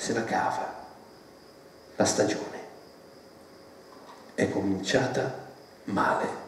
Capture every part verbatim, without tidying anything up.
se la cava. La stagione è cominciata male.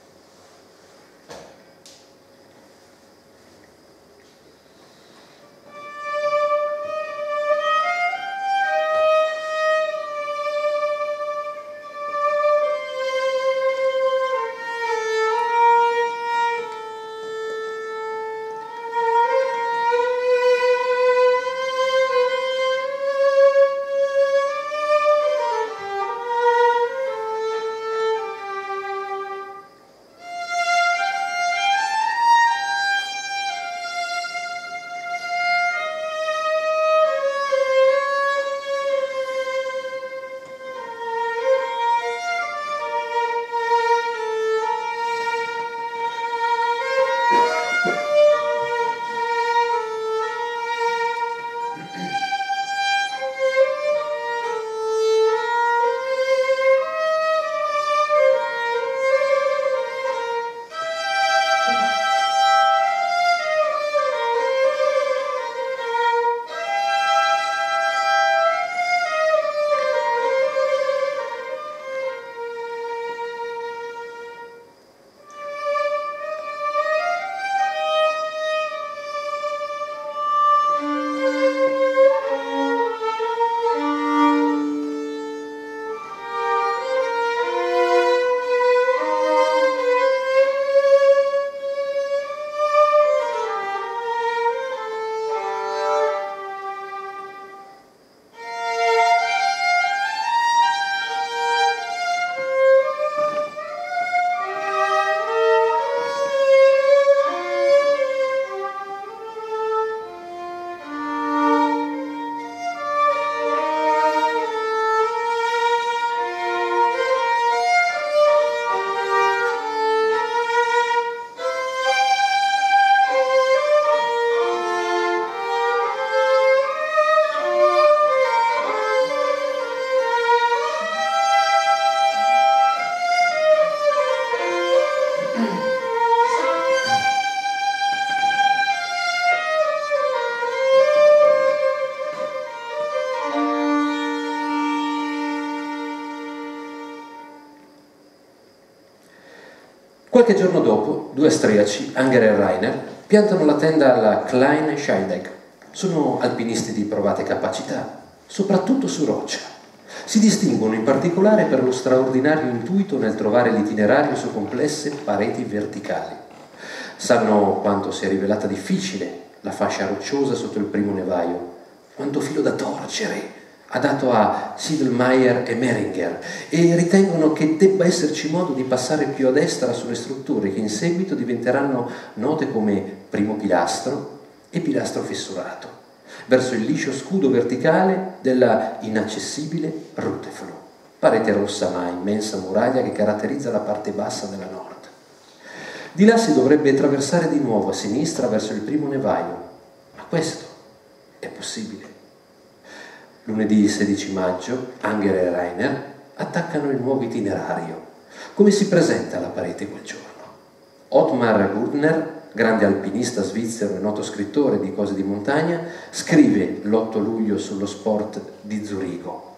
Qualche giorno dopo, due austriaci, Anger e Rainer, piantano la tenda alla Kleine Scheidegg. Sono alpinisti di provate capacità, soprattutto su roccia. Si distinguono in particolare per lo straordinario intuito nel trovare l'itinerario su complesse pareti verticali. Sanno quanto sia rivelata difficile la fascia rocciosa sotto il primo nevaio, quanto filo da torcere ha dato a Siedelmayer e Meringer, e ritengono che debba esserci modo di passare più a destra sulle strutture che in seguito diventeranno note come primo pilastro e pilastro fessurato, verso il liscio scudo verticale della inaccessibile Ruteflo, parete rossa ma immensa muraglia che caratterizza la parte bassa della nord. Di là si dovrebbe attraversare di nuovo a sinistra verso il primo nevaio, ma questo è possibile. Lunedì sedici maggio, Anger e Rainer attaccano il nuovo itinerario. Come si presenta la parete quel giorno? Ottmar Gurtner, grande alpinista svizzero e noto scrittore di cose di montagna, scrive l'otto luglio sullo Sport di Zurigo: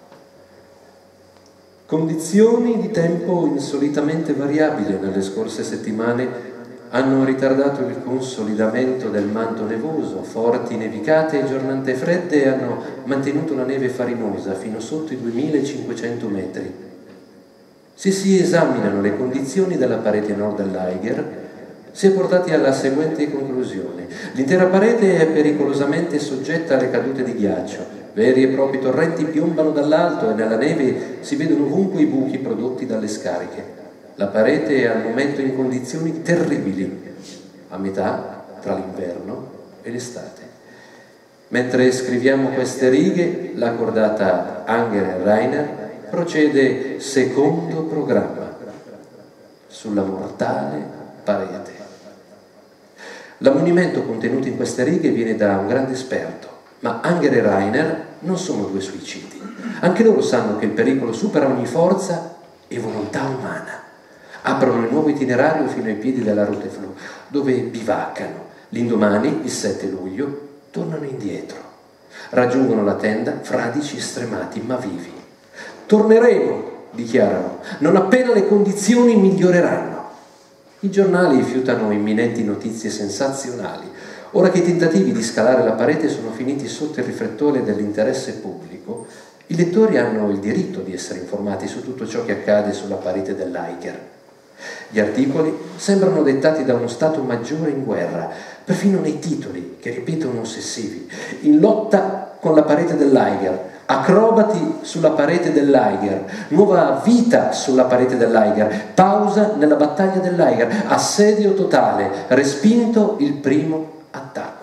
condizioni di tempo insolitamente variabili nelle scorse settimane hanno ritardato il consolidamento del manto nevoso, forti nevicate e giornate fredde hanno mantenuto la neve farinosa fino sotto i duemilacinquecento metri. Se si esaminano le condizioni della parete nord dell'Eiger, si è portati alla seguente conclusione: l'intera parete è pericolosamente soggetta alle cadute di ghiaccio, veri e propri torrenti piombano dall'alto e nella neve si vedono ovunque i buchi prodotti dalle scariche. La parete è al momento in condizioni terribili, a metà tra l'inverno e l'estate. Mentre scriviamo queste righe, la cordata Anger e Rainer procede secondo programma sulla mortale parete. L'ammonimento contenuto in queste righe viene da un grande esperto, ma Anger e Rainer non sono due suicidi. Anche loro sanno che il pericolo supera ogni forza e volontà umana. Aprono il nuovo itinerario fino ai piedi della Ruteflo, dove bivaccano. L'indomani, il sette luglio, tornano indietro. Raggiungono la tenda, fradici e stremati, ma vivi. Torneremo, dichiarano, non appena le condizioni miglioreranno. I giornali fiutano imminenti notizie sensazionali. Ora che i tentativi di scalare la parete sono finiti sotto il riflettore dell'interesse pubblico, i lettori hanno il diritto di essere informati su tutto ciò che accade sulla parete dell'Eiger. Gli articoli sembrano dettati da uno Stato maggiore in guerra, perfino nei titoli, che ripetono ossessivi. In lotta con la parete dell'Eiger, acrobati sulla parete dell'Eiger, nuova vita sulla parete dell'Eiger, pausa nella battaglia dell'Eiger, assedio totale, respinto il primo attacco.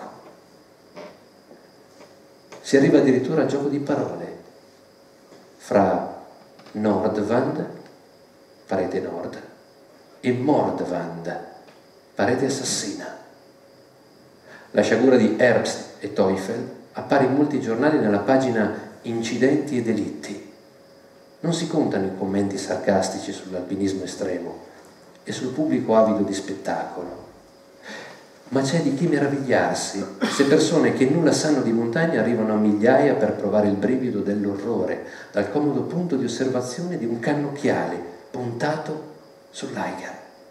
Si arriva addirittura al gioco di parole fra Nordwand, parete nord, e Mordwand, parete assassina. La sciagura di Herbst e Teufel appare in molti giornali nella pagina Incidenti e delitti. Non si contano i commenti sarcastici sull'alpinismo estremo e sul pubblico avido di spettacolo, ma c'è di che meravigliarsi se persone che nulla sanno di montagna arrivano a migliaia per provare il brivido dell'orrore dal comodo punto di osservazione di un cannocchiale puntato sull'Eiger.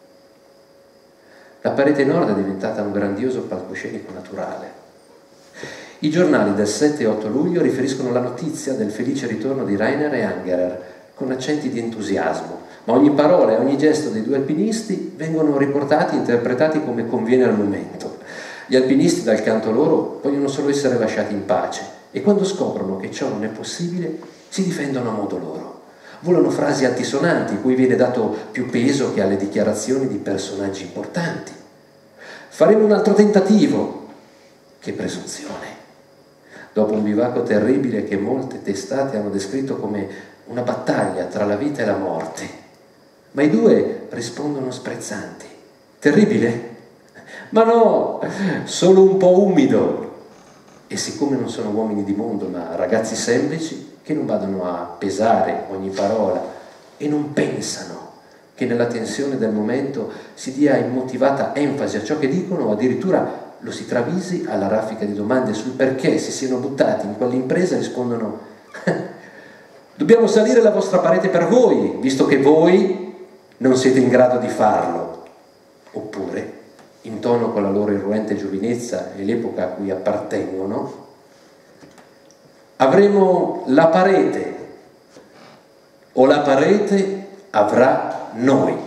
La parete nord è diventata un grandioso palcoscenico naturale. I giornali del sette e otto luglio riferiscono la notizia del felice ritorno di Rainer e Angerer con accenti di entusiasmo, ma ogni parola e ogni gesto dei due alpinisti vengono riportati e interpretati come conviene al momento. Gli alpinisti, dal canto loro, vogliono solo essere lasciati in pace e quando scoprono che ciò non è possibile si difendono a modo loro. Volano frasi altisonanti cui viene dato più peso che alle dichiarazioni di personaggi importanti. Faremo un altro tentativo. Che presunzione! Dopo un bivacco terribile che molte testate hanno descritto come una battaglia tra la vita e la morte. Ma i due rispondono sprezzanti. Terribile? Ma no, solo un po' umido. E siccome non sono uomini di mondo, ma ragazzi semplici, che non vadano a pesare ogni parola e non pensano che nella tensione del momento si dia immotivata enfasi a ciò che dicono o addirittura lo si travisi alla raffica di domande sul perché si siano buttati in quell'impresa, rispondono: dobbiamo salire la vostra parete per voi, visto che voi non siete in grado di farlo. Oppure, in tono con la loro irruente giovinezza e l'epoca a cui appartengono, avremo la parete o la parete avrà noi.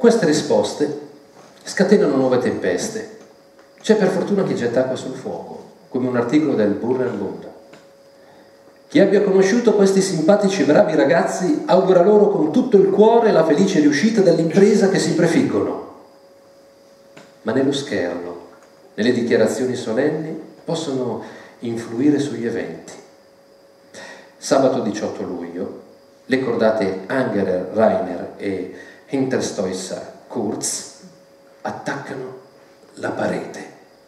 Queste risposte scatenano nuove tempeste. C'è per fortuna chi getta acqua sul fuoco, come un articolo del Burgenland. Chi abbia conosciuto questi simpatici e bravi ragazzi augura loro con tutto il cuore la felice riuscita dell'impresa che si prefiggono. Ma nello scherno, nelle dichiarazioni solenni, possono influire sugli eventi. Sabato diciotto luglio, le cordate Angerer, Rainer e Hinterstoisser Kurz attaccano la parete.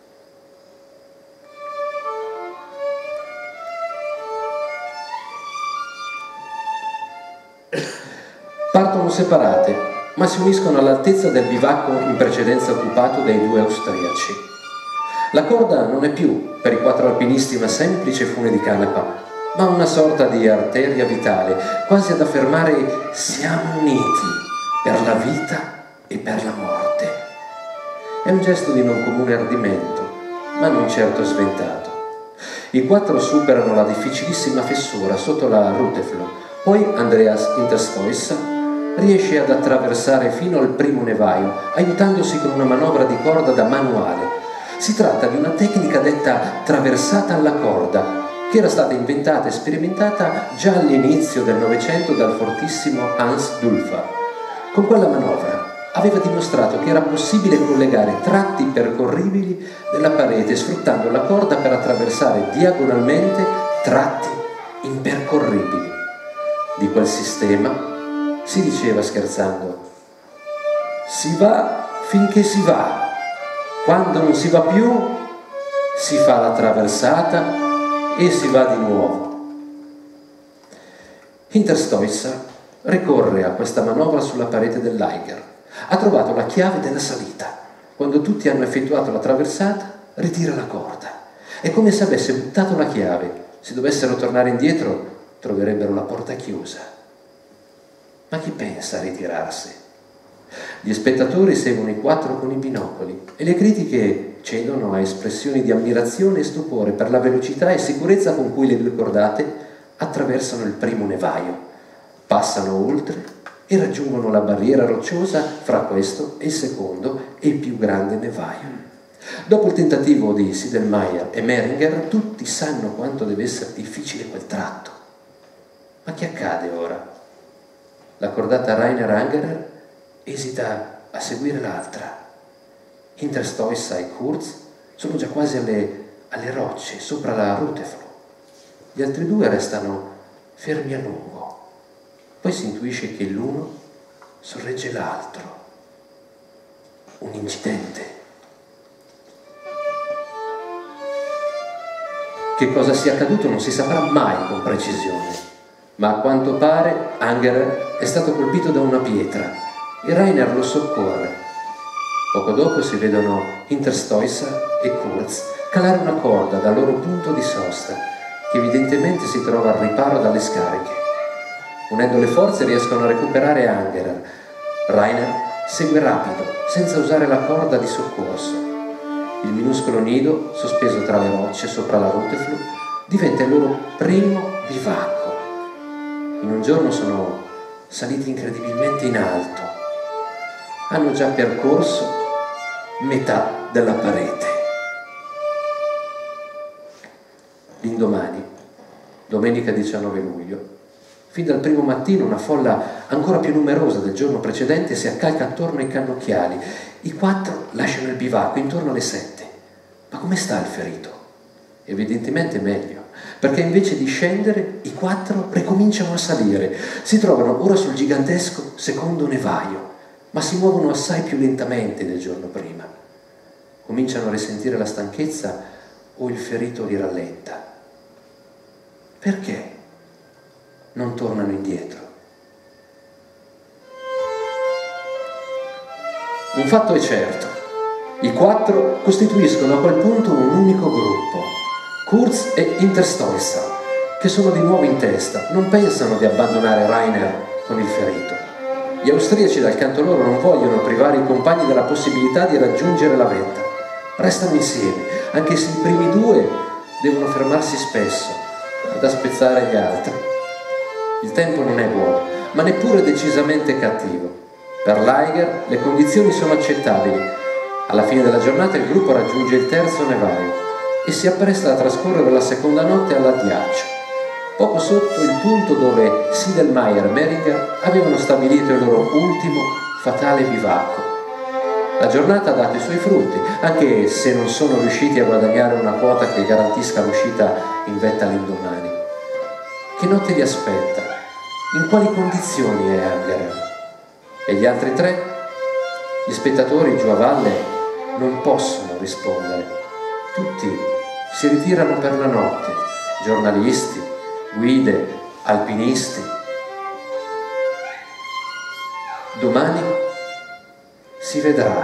Partono separate, ma si uniscono all'altezza del bivacco in precedenza occupato dai due austriaci. La corda non è più per i quattro alpinisti una semplice fune di canapa, ma una sorta di arteria vitale, quasi ad affermare: siamo uniti per la vita e per la morte. È un gesto di non comune ardimento, ma non certo sventato. I quattro superano la difficilissima fessura sotto la Ruteflo, poi Andreas Hinterstoisser riesce ad attraversare fino al primo nevaio, aiutandosi con una manovra di corda da manuale. Si tratta di una tecnica detta traversata alla corda, che era stata inventata e sperimentata già all'inizio del Novecento dal fortissimo Hans Dulfer. Con quella manovra aveva dimostrato che era possibile collegare tratti percorribili della parete sfruttando la corda per attraversare diagonalmente tratti impercorribili. Di quel sistema si diceva scherzando: si va finché si va, quando non si va più si fa la traversata e si va di nuovo. Hinterstoisser ricorre a questa manovra sulla parete dell'Eiger. Ha trovato la chiave della salita. Quando tutti hanno effettuato la traversata, ritira la corda. È come se avesse buttato la chiave. Se dovessero tornare indietro, troverebbero la porta chiusa. Ma chi pensa a ritirarsi? Gli spettatori seguono i quattro con i binocoli e le critiche cedono a espressioni di ammirazione e stupore per la velocità e sicurezza con cui le due cordate attraversano il primo nevaio, passano oltre e raggiungono la barriera rocciosa fra questo e il secondo e più grande nevaio. Dopo il tentativo di Siedelmeier e Meringer, tutti sanno quanto deve essere difficile quel tratto. Ma che accade ora? La cordata Rainer-Angerer esita a seguire l'altra. Hinterstoisser e Kurz sono già quasi alle, alle rocce, sopra la Ruteflo. Gli altri due restano fermi a lungo. Poi si intuisce che l'uno sorregge l'altro. Un incidente. Che cosa sia accaduto non si saprà mai con precisione, ma a quanto pare Angerer è stato colpito da una pietra e Rainer lo soccorre. Poco dopo si vedono Hinterstoisser e Kurz calare una corda dal loro punto di sosta, che evidentemente si trova al riparo dalle scariche. Unendo le forze riescono a recuperare Angerer. Rainer segue rapido, senza usare la corda di soccorso. Il minuscolo nido, sospeso tra le rocce sopra la Ruteflo, diventa il loro primo bivacco. In un giorno sono saliti incredibilmente in alto. Hanno già percorso metà della parete. L'indomani, domenica diciannove luglio, fin dal primo mattino una folla ancora più numerosa del giorno precedente si accalca attorno ai cannocchiali. I quattro lasciano il bivacco intorno alle sette. Ma come sta il ferito? Evidentemente meglio, perché invece di scendere i quattro ricominciano a salire. Si trovano ora sul gigantesco secondo nevaio, ma si muovono assai più lentamente del giorno prima. Cominciano a risentire la stanchezza o il ferito li rallenta. Perché non tornano indietro? Un fatto è certo: i quattro costituiscono a quel punto un unico gruppo. Kurz e Hinterstoisser, che sono di nuovo in testa, non pensano di abbandonare Rainer con il ferito. Gli austriaci dal canto loro non vogliono privare i compagni della possibilità di raggiungere la vetta. Restano insieme, anche se i primi due devono fermarsi spesso ad aspezzare gli altri. Il tempo non è buono, ma neppure decisamente cattivo. Per Liger le condizioni sono accettabili. Alla fine della giornata il gruppo raggiunge il terzo nevaio e si appresta a trascorrere la seconda notte all'addiaccio, poco sotto il punto dove Siedelmayer e Meringer avevano stabilito il loro ultimo fatale bivacco. La giornata ha dato i suoi frutti, anche se non sono riusciti a guadagnare una quota che garantisca l'uscita in vetta l'indomani. Che notte li aspetta? In quali condizioni è Angerer? E gli altri tre? Gli spettatori giù a valle non possono rispondere. Tutti si ritirano per la notte, giornalisti, guide, alpinisti. Domani si vedrà.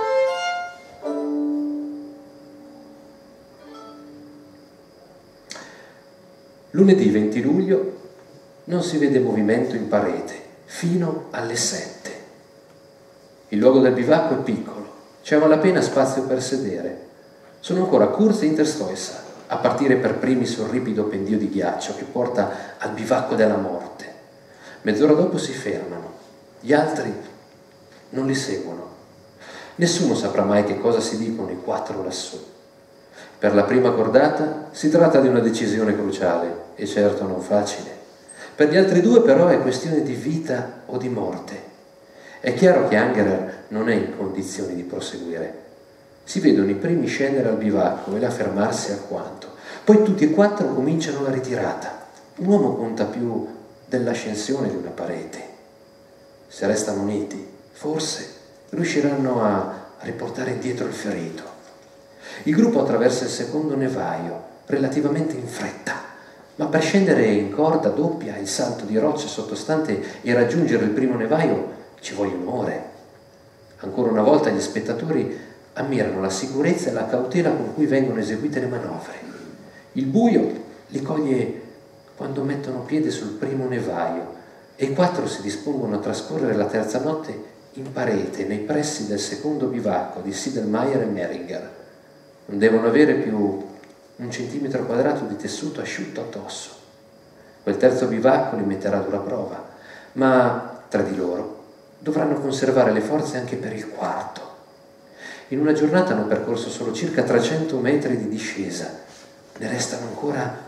Lunedì venti luglio non si vede movimento in parete fino alle sette. Il luogo del bivacco è piccolo, c'è a malapena spazio per sedere. Sono ancora Kurz e Interstoissa a partire per primi sul ripido pendio di ghiaccio che porta al bivacco della morte. Mezz'ora dopo si fermano, gli altri non li seguono. Nessuno saprà mai che cosa si dicono i quattro lassù. Per la prima cordata si tratta di una decisione cruciale e certo non facile. Per gli altri due però è questione di vita o di morte. È chiaro che Angerer non è in condizioni di proseguire. Si vedono i primi scendere al bivacco e la fermarsi alquanto. Poi tutti e quattro cominciano la ritirata. Un uomo conta più dell'ascensione di una parete. Se restano uniti, forse riusciranno a riportare indietro il ferito. Il gruppo attraversa il secondo nevaio relativamente in fretta, ma per scendere in corda doppia il salto di rocce sottostante e raggiungere il primo nevaio ci vogliono ore. Ancora una volta gli spettatori ammirano la sicurezza e la cautela con cui vengono eseguite le manovre. Il buio li coglie quando mettono piede sul primo nevaio e i quattro si dispongono a trascorrere la terza notte in parete nei pressi del secondo bivacco di Siedelmayer e Meringer. Non devono avere più un centimetro quadrato di tessuto asciutto addosso. Quel terzo bivacco li metterà a dura prova, ma tra di loro dovranno conservare le forze anche per il quarto. In una giornata hanno percorso solo circa trecento metri di discesa, ne restano ancora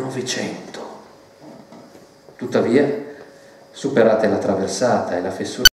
novecento. Tuttavia, superate la traversata e la fessura